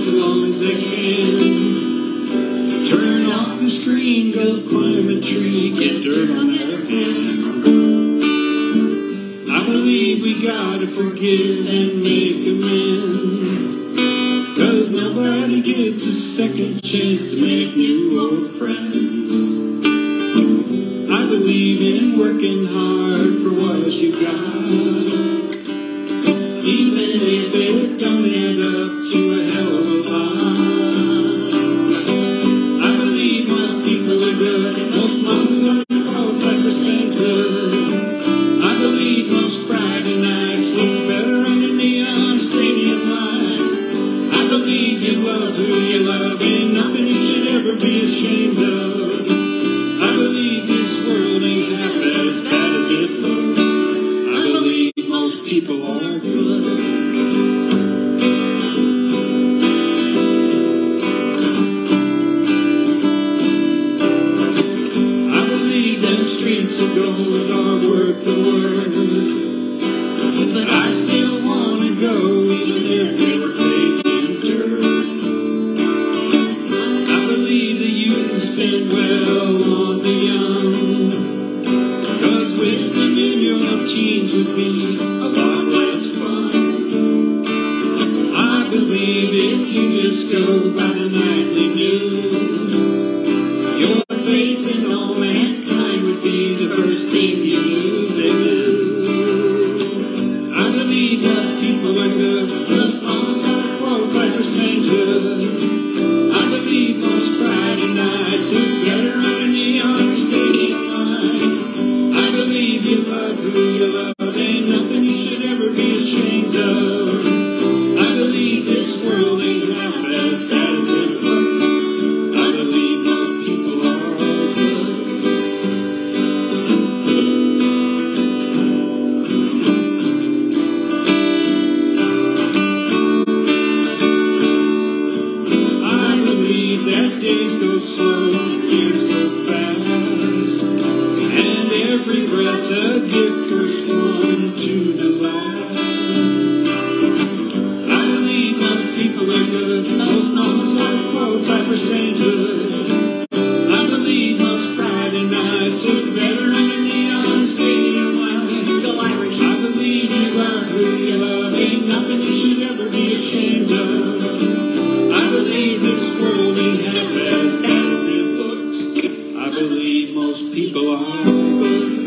as long as they can. Turn off the screen, go climb a tree, get dirt on their hands. I believe we gotta forgive and make amends, 'cause nobody gets a second chance to make new old friends. I believe in working hard for what you got, even if it don't add up to a hell of a lot. I believe most people are good, most moms are qualified for sainthood. I believe most Friday nights look better under neon stadium lights. I believe you love who you love, ain't nothing you should ever be ashamed of. I believe this world ain't half as bad as it looks. I believe most people are good. I believe the streets of gold are worth the word, but I still want to go even if they were paved in dirt. I believe that you can spend well on the young, 'cause wasting in your teens would be a lot less fun. I believe if you just go by the nightly news, your faith in all mankind would be the first thing you lose. I believe most people are good, most moms are qualified for sainthood. I believe most Friday nights look better under neon stadium lights. I believe you love who you love, ain't nothing you should ever be ashamed of. I believe this world ain't half as bad as it looks. I believe most people are good. I believe that days go slow, years go fast, and every breath's a gift, first one to the last. I believe most people are good, most moms are qualified for sainthood. I believe most Friday nights look better under neon stadium lights. So Irish. I believe you love who you love, ain't nothing you should ever be ashamed of. I believe this world ain't half as bad as it looks. I believe most people are good.